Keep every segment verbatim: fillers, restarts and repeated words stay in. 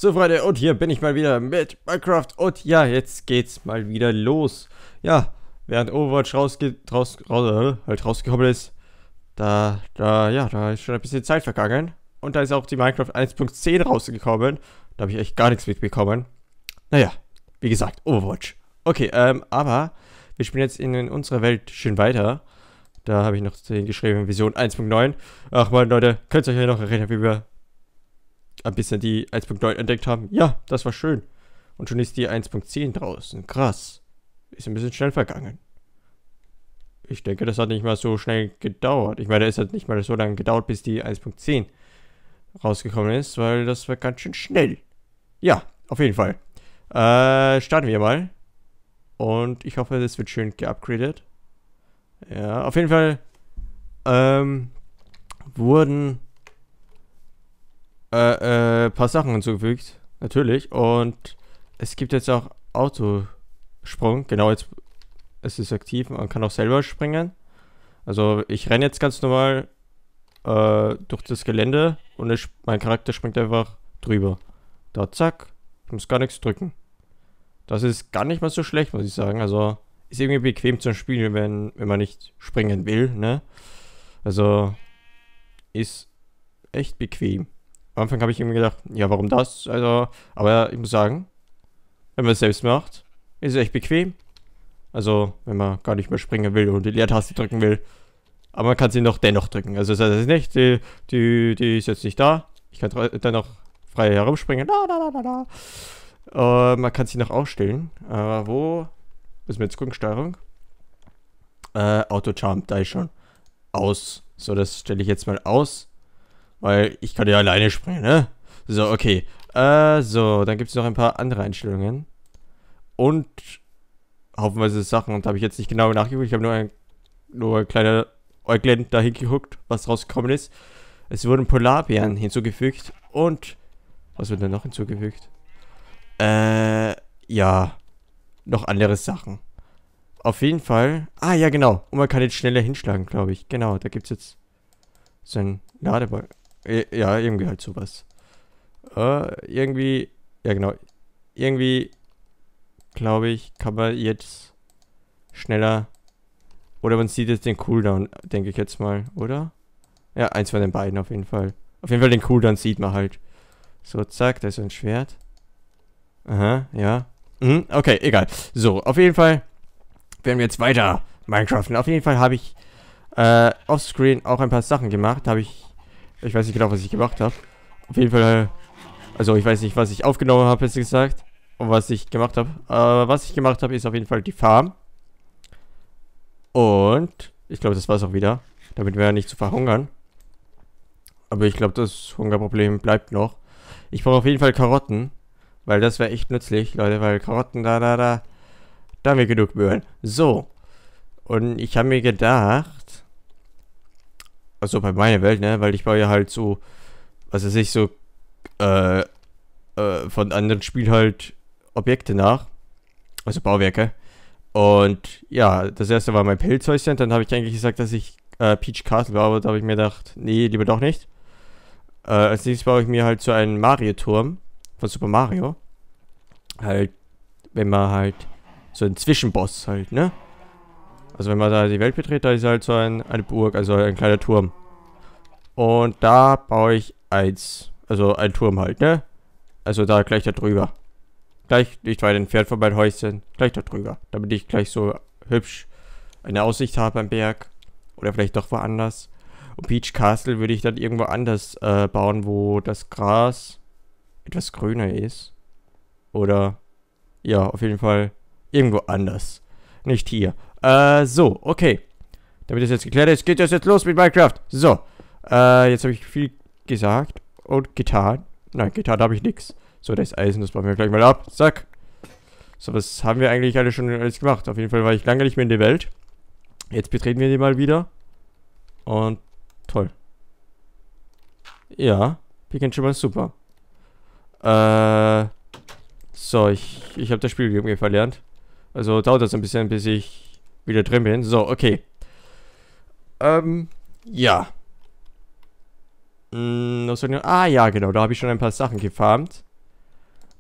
So, Freunde, und hier bin ich mal wieder mit Minecraft. Und ja, jetzt geht's mal wieder los. Ja, während Overwatch rausge raus, raus, äh, halt rausgekommen ist, da, da, ja, da ist schon ein bisschen Zeit vergangen. Und da ist auch die Minecraft eins Punkt zehn rausgekommen. Da habe ich echt gar nichts mitbekommen. Naja, wie gesagt, Overwatch. Okay, ähm, aber wir spielen jetzt in, in unserer Welt schön weiter. Da habe ich noch geschrieben, Version eins Punkt neun. Ach man, Leute, könnt ihr euch ja noch erinnern, wie wir ein bisschen die eins Punkt neun entdeckt haben? Ja, das war schön. Und schon ist die eins Punkt zehn draußen. Krass. Ist ein bisschen schnell vergangen. Ich denke, das hat nicht mal so schnell gedauert. Ich meine, es hat nicht mal so lange gedauert, bis die eins Punkt zehn rausgekommen ist, weil das war ganz schön schnell. Ja, auf jeden Fall. Äh, starten wir mal. Und ich hoffe, das wird schön geupgradet. Ja, auf jeden Fall ähm, wurden äh, äh, paar Sachen hinzugefügt. Natürlich. Und es gibt jetzt auch Autosprung. Genau, jetzt ist es aktiv. Man kann auch selber springen. Also ich renne jetzt ganz normal äh, durch das Gelände und es, mein Charakter springt einfach drüber. Da, zack. Ich muss gar nichts drücken. Das ist gar nicht mal so schlecht, muss ich sagen. Also ist irgendwie bequem zum Spielen, wenn, wenn man nicht springen will, ne? Also ist echt bequem. Am Anfang habe ich irgendwie gedacht, ja, warum das? Also, aber ich muss sagen, wenn man es selbst macht, ist es echt bequem. Also, wenn man gar nicht mehr springen will und die Leertaste drücken will. Aber man kann sie noch dennoch drücken. Also, das heißt nicht, die, die, die ist jetzt nicht da. Ich kann dennoch frei herumspringen. Da, da, da, da, da. Uh, man kann sie noch ausstellen. Aber uh, wo? Müssen wir jetzt gucken, Steuerung. Äh, Auto-Charm, da ist schon. Aus. So, das stelle ich jetzt mal aus. Weil ich kann ja alleine springen, ne? So, okay. Äh, so, dann gibt es noch ein paar andere Einstellungen. Und haufenweise Sachen. Und da habe ich jetzt nicht genau nachgeguckt. Ich habe nur ein, nur ein kleiner Äuglein da hingeguckt, was rausgekommen ist. Es wurden Polarbären hinzugefügt. Und was wird denn noch hinzugefügt? Äh, ja. Noch andere Sachen. Auf jeden Fall. Ah, ja, genau. Und man kann jetzt schneller hinschlagen, glaube ich. Genau, da gibt es jetzt so ein Ladeball. Ja, irgendwie halt sowas. Äh, irgendwie. Ja, genau. Irgendwie, glaube ich, kann man jetzt schneller. Oder man sieht jetzt den Cooldown, denke ich jetzt mal, oder? Ja, eins von den beiden auf jeden Fall. Auf jeden Fall den Cooldown sieht man halt. So, zack, da ist ein Schwert. Aha, ja. Mhm, okay, egal. So, auf jeden Fall werden wir jetzt weiter Minecraften. Auf jeden Fall habe ich äh, offscreen auch ein paar Sachen gemacht. Habe ich, ich weiß nicht genau, was ich gemacht habe. Auf jeden Fall, also ich weiß nicht, was ich aufgenommen habe, besser gesagt. Und was ich gemacht habe. Aber was ich gemacht habe, ist auf jeden Fall die Farm. Und ich glaube, das war es auch wieder. Damit wir ja nicht zu verhungern. Aber ich glaube, das Hungerproblem bleibt noch. Ich brauche auf jeden Fall Karotten. Weil das wäre echt nützlich, Leute, weil Karotten, da, da, da, da haben wir genug Möhren. So. Und ich habe mir gedacht, also bei meiner Welt, ne, weil ich baue ja halt so, was weiß ich, so, äh, äh, von anderen Spielen halt Objekte nach. Also Bauwerke. Und ja, das erste war mein Pilzhäuschen. Dann habe ich eigentlich gesagt, dass ich äh, Peach Castle baue, aber da habe ich mir gedacht, nee, lieber doch nicht. Äh, als nächstes baue ich mir halt so einen Mario-Turm. Von Super Mario. Halt, wenn man halt so ein Zwischenboss halt, ne? Also wenn man da die Welt betritt, da ist halt so ein, eine Burg, also ein kleiner Turm. Und da baue ich eins, also ein Turm halt, ne? Also da gleich da drüber. Gleich nicht weit entfernt von meinem Häuschen, gleich da drüber. Damit ich gleich so hübsch eine Aussicht habe am Berg. Oder vielleicht doch woanders. Und Peach Castle würde ich dann irgendwo anders äh, bauen, wo das Gras etwas grüner ist. Oder, ja, auf jeden Fall irgendwo anders. Nicht hier. Äh, so, okay. Damit das jetzt geklärt ist, geht das jetzt los mit Minecraft. So, äh, jetzt habe ich viel gesagt und getan. Nein, getan habe ich nichts. So, das Eisen, das bauen wir gleich mal ab. Zack. So, was haben wir eigentlich alle schon alles gemacht? Auf jeden Fall war ich lange nicht mehr in der Welt. Jetzt betreten wir die mal wieder. Und, toll. Ja, beginnt schon mal super. Äh, so, ich, ich habe das Spiel irgendwie verlernt. Also dauert das ein bisschen, bis ich wieder drin bin. So, okay. Ähm, ja. Hm, was soll ich noch? Ah, ja, genau, da habe ich schon ein paar Sachen gefarmt.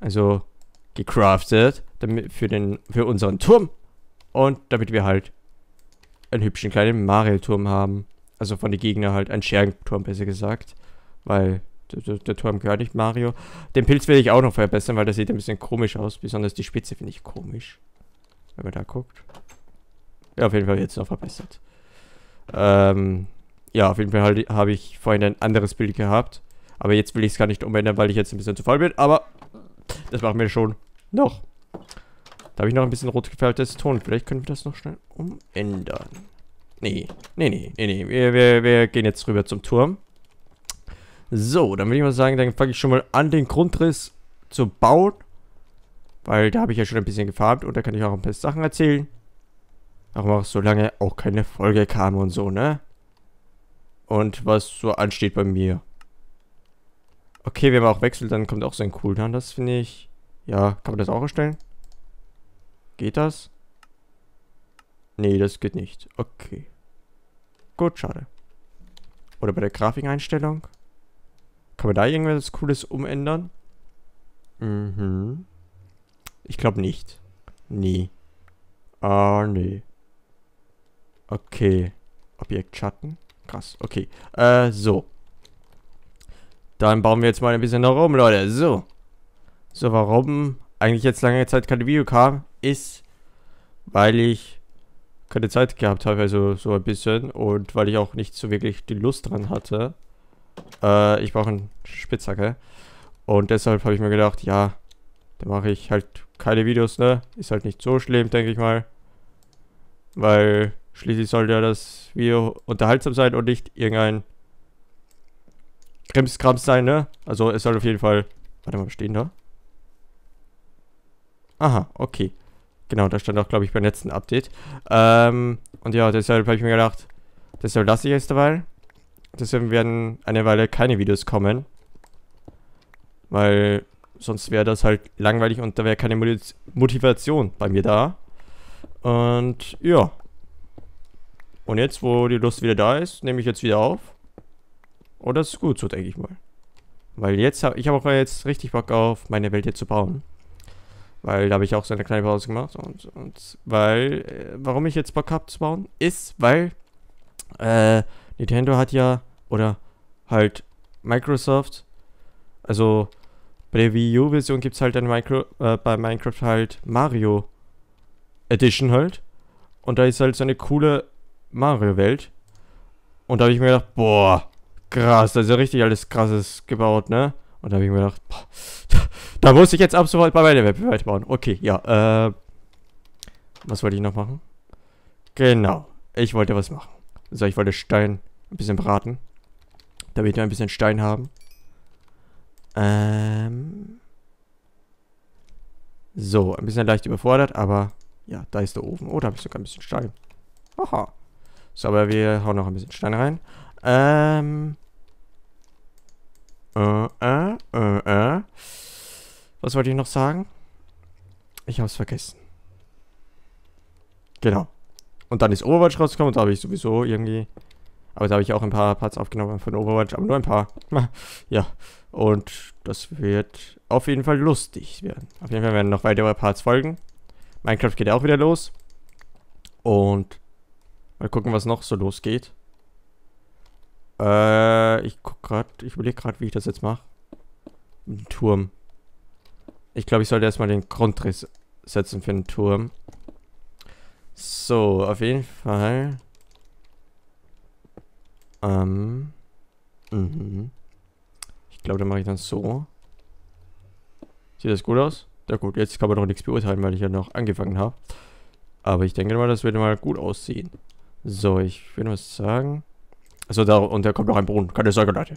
Also gecraftet, damit für den, für unseren Turm. Und damit wir halt einen hübschen kleinen Mario-Turm haben. Also von den Gegnern halt ein Scherenturm, besser gesagt. Weil der, der, der Turm gehört nicht Mario. Den Pilz will ich auch noch verbessern, weil der sieht ein bisschen komisch aus. Besonders die Spitze finde ich komisch. Wenn man da guckt. Ja, auf jeden Fall jetzt noch verbessert. Ähm, ja, auf jeden Fall halt, habe ich vorhin ein anderes Bild gehabt. Aber jetzt will ich es gar nicht umändern, weil ich jetzt ein bisschen zu voll bin. Aber das machen wir schon noch. Da habe ich noch ein bisschen rot gefärbtes Ton. Vielleicht können wir das noch schnell umändern. Nee, nee, nee, nee, nee. Wir, wir, wir gehen jetzt rüber zum Turm. So, dann würde ich mal sagen, dann fange ich schon mal an, den Grundriss zu bauen. Weil da habe ich ja schon ein bisschen gefarmt und da kann ich auch ein paar Sachen erzählen. Warum auch so lange auch keine Folge kam und so, ne? Und was so ansteht bei mir. Okay, wenn man auch wechselt, dann kommt auch so ein Cooldown. Das finde ich... Ja, kann man das auch erstellen? Geht das? Nee, das geht nicht. Okay. Gut, schade. Oder bei der Grafikeinstellung? Kann man da irgendwas Cooles umändern? Mhm. Ich glaube nicht. Nee. Ah, nee. Okay. Objektschatten. Krass, okay. Äh, so. Dann bauen wir jetzt mal ein bisschen noch rum, Leute. So. So, warum eigentlich jetzt lange Zeit kein Video kam, ist, weil ich keine Zeit gehabt habe, also so ein bisschen. Und weil ich auch nicht so wirklich die Lust dran hatte. Äh, ich brauche eine Spitzhacke. Und deshalb habe ich mir gedacht, ja, dann mache ich halt keine Videos, ne? Ist halt nicht so schlimm, denke ich mal. Weil schließlich sollte ja das Video unterhaltsam sein und nicht irgendein Krimskrams sein, ne? Also es soll auf jeden Fall... Warte mal, was stehen da? Aha, okay. Genau, da stand auch, glaube ich, beim letzten Update. Ähm, und ja, deshalb habe ich mir gedacht, deshalb lasse ich es dabei. Deshalb werden eine Weile keine Videos kommen. Weil sonst wäre das halt langweilig und da wäre keine Motivation bei mir da. Und ja. Und jetzt, wo die Lust wieder da ist, nehme ich jetzt wieder auf. Und das ist gut so, denke ich mal. Weil jetzt habe ich habe auch jetzt richtig Bock auf, meine Welt hier zu bauen. Weil da habe ich auch so eine kleine Pause gemacht. Und, und weil, äh, warum ich jetzt Bock habe zu bauen, ist, weil äh, Nintendo hat ja, oder halt Microsoft, also bei der Wii U-Version gibt es halt eine Micro, äh, bei Minecraft halt Mario Edition halt. Und da ist halt so eine coole Mario-Welt. Und da habe ich mir gedacht, boah, krass, da ist ja richtig alles krasses gebaut, ne? Und da habe ich mir gedacht, boah, da muss ich jetzt ab sofort bei meiner Web weiterbauen. Okay, ja, äh, was wollte ich noch machen? Genau, ich wollte was machen. Also ich wollte Stein ein bisschen braten, damit wir ein bisschen Stein haben. Ähm, so, ein bisschen leicht überfordert, aber ja, da ist der Ofen. Oh, da habe ich sogar ein bisschen Stein. Aha. So, aber wir hauen noch ein bisschen Stein rein. Ähm, Äh, äh, äh, äh. Was wollte ich noch sagen? Ich hab's vergessen. Genau. Und dann ist Overwatch rausgekommen und da habe ich sowieso irgendwie... Aber da habe ich auch ein paar Parts aufgenommen von Overwatch, aber nur ein paar. Ja. Und das wird auf jeden Fall lustig werden. Auf jeden Fall werden noch weitere Parts folgen. Minecraft geht auch wieder los. Und mal gucken, was noch so losgeht. Äh, ich guck grad, ich überlege gerade, wie ich das jetzt mache. Ein Turm. Ich glaube, ich sollte erstmal den Grundriss setzen für den Turm. So, auf jeden Fall. Ähm. Mhm. Ich glaube, dann mache ich dann so. Sieht das gut aus? Ja gut, jetzt kann man noch nichts beurteilen, weil ich ja noch angefangen habe. Aber ich denke mal, das wird mal gut aussehen. So, ich würde mal sagen... Also da, und da kommt noch ein Brunnen. Keine Sorge, Leute.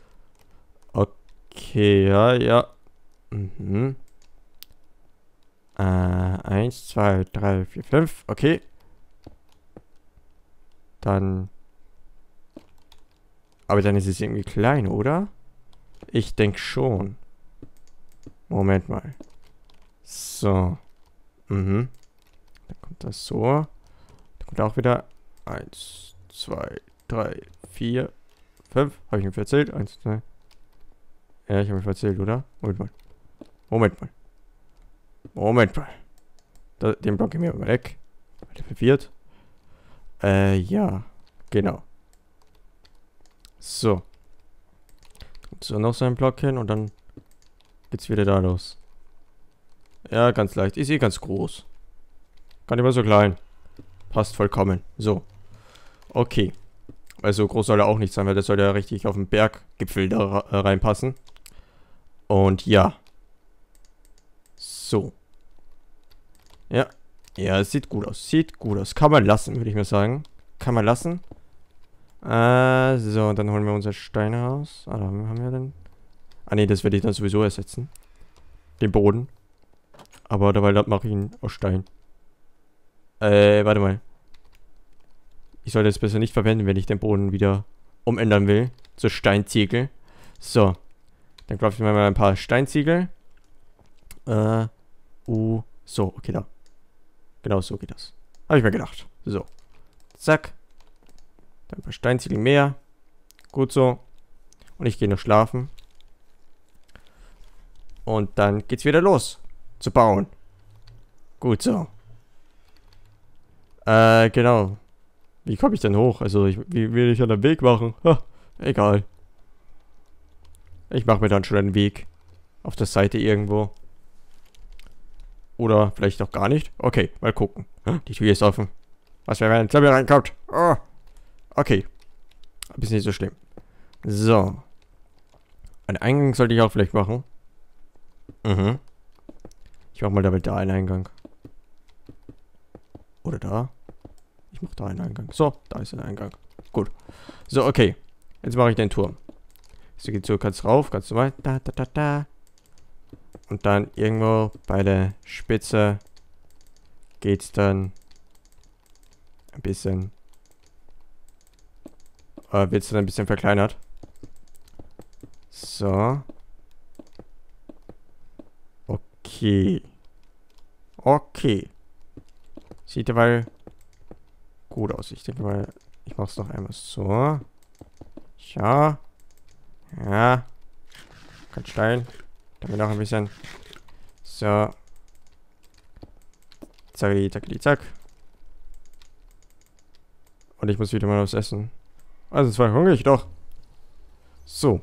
Okay, ja, ja. Mhm. Äh, eins, zwei, drei, vier, fünf. Okay. Dann... Aber dann ist es irgendwie klein, oder? Ich denke schon. Moment mal. So. Mhm. Dann kommt das so. Dann kommt auch wieder eins, zwei, drei, vier, fünf. Habe ich mir verzählt? eins, zwei. Ja, ich habe mich verzählt, oder? Moment mal. Moment mal. Moment mal. Da, den Block gehen wir mal weg. Der verwirrt. Äh, ja. Genau. So. So, noch so ein Block hin und dann geht's wieder da los. Ja, ganz leicht. Ist eh ganz groß. Gar nicht mal so klein. Passt vollkommen. So. Okay. Also groß soll er auch nicht sein, weil das soll ja richtig auf den Berggipfel da äh, reinpassen. Und ja. So. Ja. Ja, es sieht gut aus. Sieht gut aus. Kann man lassen, würde ich mal sagen. Kann man lassen. Äh, so, und dann holen wir unser Stein raus. Ah, da haben wir den. Ah, ne, das werde ich dann sowieso ersetzen. Den Boden. Aber dabei mache ich ihn aus Stein. Äh, warte mal. Ich sollte das besser nicht verwenden, wenn ich den Boden wieder umändern will. Zu Steinziegel. So. Dann craften wir mal ein paar Steinziegel. Äh, uh, so, okay, da. Genau so geht das. Habe ich mir gedacht. So. Zack. Dann ein paar Steinziegel mehr. Gut so. Und ich gehe noch schlafen. Und dann geht's wieder los. Zu bauen. Gut so. Äh, genau. Wie komme ich denn hoch? Also, ich, wie will ich einen Weg machen? Ha, egal. Ich mache mir dann schon einen Weg. Auf der Seite irgendwo. Oder vielleicht auch gar nicht. Okay, mal gucken. Die Tür ist offen. Was, wenn ein Zombie reinkommt? Oh. Okay. Ist nicht so schlimm. So. Einen Eingang sollte ich auch vielleicht machen. Mhm. Ich mach mal damit da einen Eingang. Oder da. Ich mach da einen Eingang. So, da ist ein Eingang. Gut. So, okay. Jetzt mache ich den Turm. So geht's so ganz rauf, ganz normal. Da, da, da, da. Und dann irgendwo bei der Spitze geht's dann ein bisschen. Äh, wird's dann ein bisschen verkleinert. So. Okay. Okay. Sieht dabei gut aus. Ich denke mal, ich mach's noch einmal so. Ja. Ja. Ganz Stein. Dann noch ein bisschen. So. Zacki, zacki, zack. Und ich muss wieder mal was essen. Also, zwar hungrig doch. So.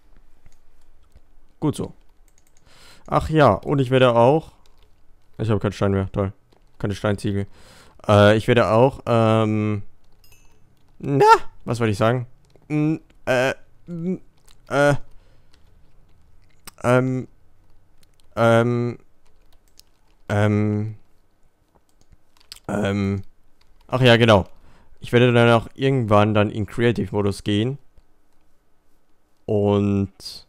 Gut so. Ach ja, und ich werde auch. Ich habe keinen Stein mehr. Toll. Keine Steinziegel. Äh, ich werde auch, ähm. Na, was wollte ich sagen? Hm, äh, hm, äh. Ähm. Ähm. Ähm. Ähm. Ach ja, genau. Ich werde dann auch irgendwann dann in Creative-Modus gehen. Und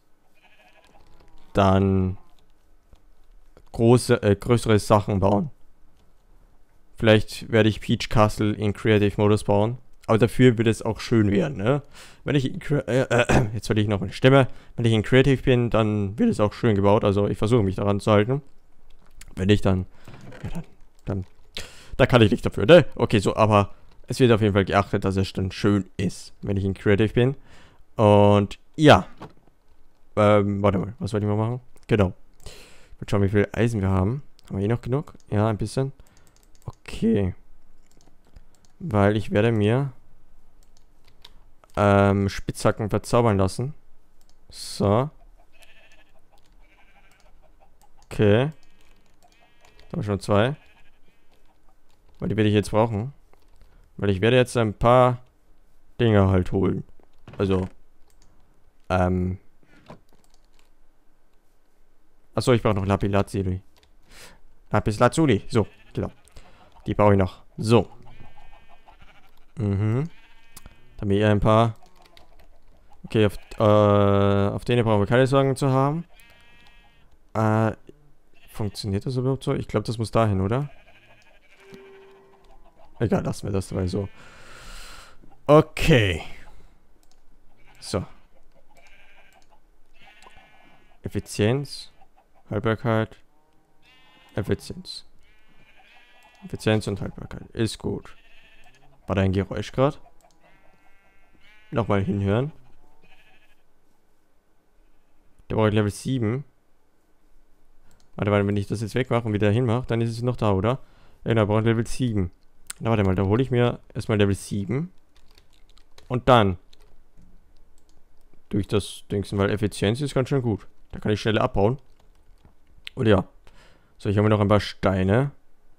dann große, äh, größere Sachen bauen. Vielleicht werde ich Peach Castle in Creative-Modus bauen. Aber dafür wird es auch schön werden, ne? Wenn ich in, äh, äh, jetzt verliere ich noch meine Stimme. Wenn ich in Creative bin, dann wird es auch schön gebaut. Also ich versuche mich daran zu halten. Wenn nicht, dann, ja, dann, dann, da kann ich nicht dafür, ne? Okay, so, aber es wird auf jeden Fall geachtet, dass es dann schön ist, wenn ich in Creative bin. Und ja. Ähm, warte mal, was wollte ich mal machen? Genau. Mal schauen, wie viel Eisen wir haben. Haben wir eh noch genug? Ja, ein bisschen. Okay. Weil ich werde mir ähm, Spitzhacken verzaubern lassen. So. Okay. Da haben wir schon zwei. Weil die werde ich jetzt brauchen. Weil ich werde jetzt ein paar Dinge halt holen. Also. Ähm. Achso, ich brauche noch Lapis Lazuli. Lapis Lazuli. So, genau. Die brauche ich noch. So. Mhm. Dann haben wir hier ein paar. Okay, auf, äh, auf denen brauchen wir keine Sorgen zu haben. Äh, funktioniert das überhaupt so? Ich glaube, das muss dahin, oder? Egal, lassen wir das dabei so. Okay. So. Effizienz. Haltbarkeit. Effizienz. Effizienz und Haltbarkeit. Ist gut. War da ein Geräusch gerade? Nochmal hinhören. Der braucht Level sieben. Warte mal, wenn ich das jetzt wegmache und wieder hinmache, dann ist es noch da, oder? Ja, da braucht Level sieben. Na, warte mal, da hole ich mir erstmal Level sieben. Und dann durch das Dings, weil Effizienz ist ganz schön gut. Da kann ich schneller abbauen. Und ja. So, ich habe mir noch ein paar Steine.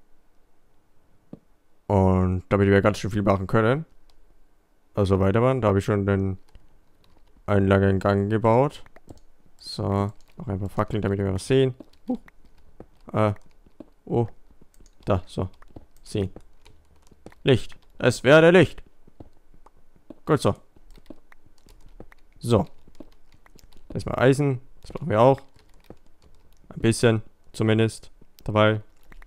Und damit wir ganz schön viel machen können. Also weitermachen. Da habe ich schon den einen langen Gang gebaut. So, noch ein paar Fackeln, damit wir was sehen. Uh. Äh. Oh. Da, so. Sehen. Licht. Es werde Licht. Gut so. So. Erstmal Eisen. Das brauchen wir auch. Ein bisschen, zumindest. Dabei.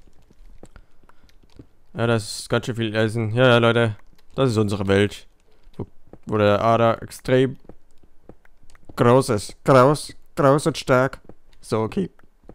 Ja, das ist ganz schön viel Eisen. Ja, ja, Leute. Das ist unsere Welt. Wo, wo der Ader extrem groß ist. Groß, groß und stark. So, okay.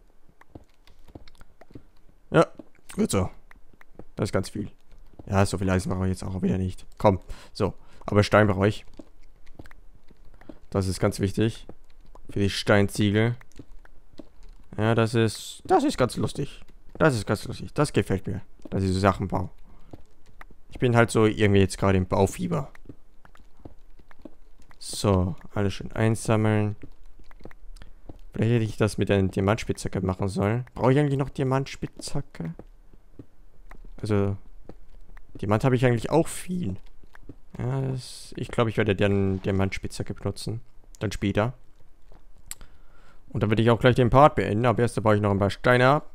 Ja, gut so. Das ist ganz viel. Ja, so viel Eisen brauche ich jetzt auch wieder nicht. Komm. So. Aber Stein brauche ich. Das ist ganz wichtig. Für die Steinziegel. Ja, das ist... Das ist ganz lustig. Das ist ganz lustig. Das gefällt mir. Dass ich so Sachen baue. Ich bin halt so irgendwie jetzt gerade im Baufieber. So. Alles schön einsammeln. Vielleicht hätte ich das mit einer Diamantspitzhacke machen sollen. Brauche ich eigentlich noch Diamantspitzhacke? Also... Diamant habe ich eigentlich auch viel. Ja, das, ich glaube, ich werde dann Diamantspitzhacke benutzen. Dann später. Und dann würde ich auch gleich den Part beenden. Aber erst baue ich noch ein paar Steine ab.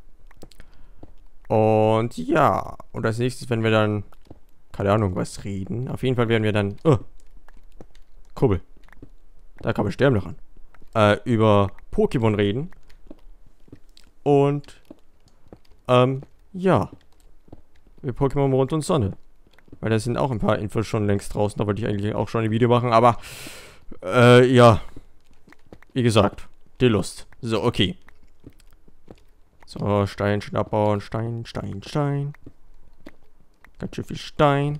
Und ja. Und als nächstes werden wir dann... Keine Ahnung, was reden. Auf jeden Fall werden wir dann... Oh, Kurbel. Da kann man sterben noch an. Äh, über Pokémon reden. Und... Ähm, ja. Über Pokémon Mond und Sonne. Weil da sind auch ein paar Infos schon längst draußen. Da wollte ich eigentlich auch schon ein Video machen. Aber... Äh, ja. Wie gesagt... Die Lust. So, okay. So, Stein, schön abbauen. Stein, Stein, Stein. Ganz schön viel Stein.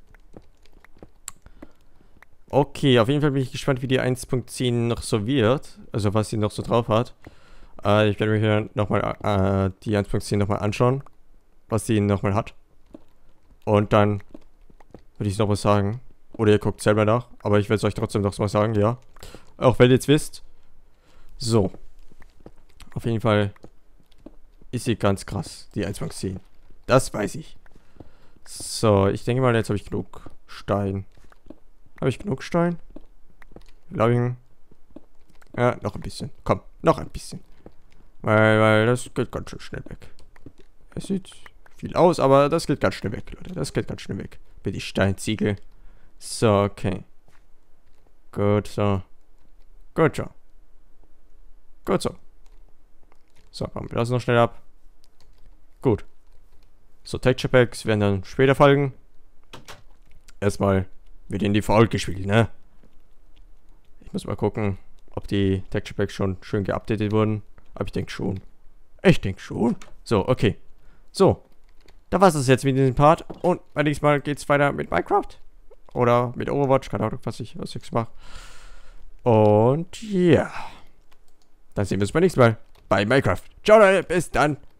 Okay, auf jeden Fall bin ich gespannt, wie die eins Punkt zehn noch so wird. Also, was sie noch so drauf hat. Äh, ich werde mir hier nochmal äh, die eins Punkt zehn nochmal anschauen. Was sie nochmal hat. Und dann würde ich es nochmal sagen. Oder ihr guckt selber nach. Aber ich werde es euch trotzdem noch mal sagen, ja. Auch wenn ihr jetzt wisst. So. Auf jeden Fall ist sie ganz krass, die eins Punkt zehn. Das weiß ich. So, ich denke mal, jetzt habe ich genug Stein. Habe ich genug Stein? Glaube ich. Ja, noch ein bisschen. Komm, noch ein bisschen. Weil, weil das geht ganz schön schnell weg. Es sieht viel aus, aber das geht ganz schnell weg, Leute. Das geht ganz schnell weg. Mit die Steinziegel. So, okay. Gut, so. Gut, so. Gut so. So, bauen wir das noch schnell ab. Gut. So, Texture Packs werden dann später folgen. Erstmal wird in die Default gespielt, ne? Ich muss mal gucken, ob die Texture Packs schon schön geupdatet wurden. Aber ich denke schon. Ich denke schon. So, okay. So. Da war es jetzt mit diesem Part. Und beim nächsten Mal geht es weiter mit Minecraft. Oder mit Overwatch. Keine Ahnung, was ich, was ich mache. Und ja. Dann sehen wir uns beim nächsten Mal bei Minecraft. Ciao Leute, bis dann.